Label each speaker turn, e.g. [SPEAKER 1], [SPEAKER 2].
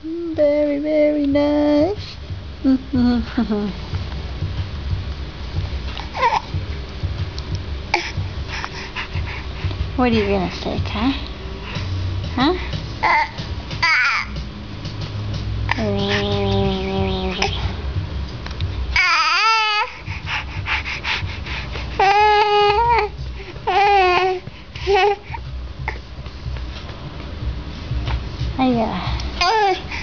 [SPEAKER 1] Very, very nice. What are you gonna say, Kai? Huh? Hiya.